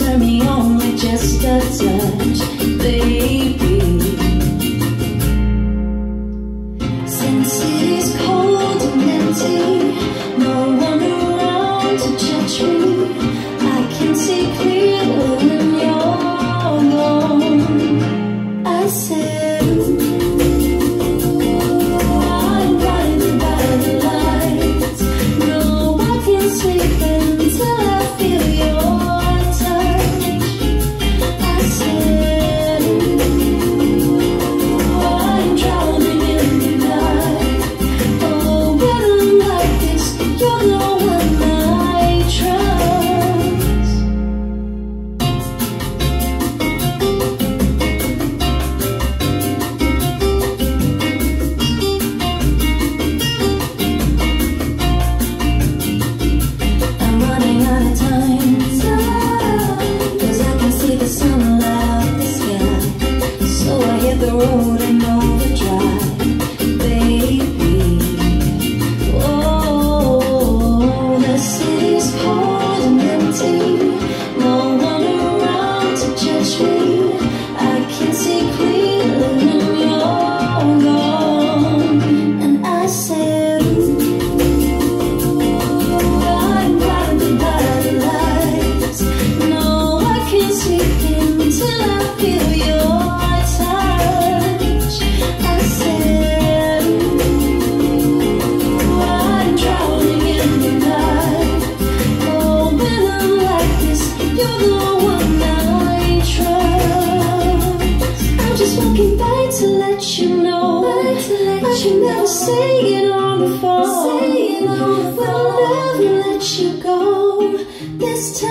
turn me on with just a touch, baby. Since it is cold and empty, no one around to judge me, I can see clearly when you're gone. I said, I'm blinded by the lights. No, I can't sleep until I feel your touch. I said, I'm drowning in the night. Oh, when I'm like this, you're the one I trust. I'm running out of time, 'cause I can see the sunlight up the sky. So I hit the road and overdrive, baby. Oh, the city's cold and empty, no one around to judge me. I can see clearly when you're gone. And I said, I'm blinded by the lights. No, I can't sleep until I feel your touch. I said, I'm drowning in the night. Oh, when I'm like this, you're the one I trust. I'm just walking by to let you know, I can never say it on the phone. We'll never let you go this time.